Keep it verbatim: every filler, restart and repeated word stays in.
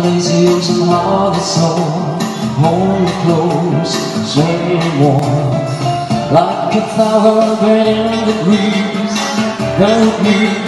lazy ocean heart and soul, hold me close, swaying warm, like a flower burning in the breeze, the breeze.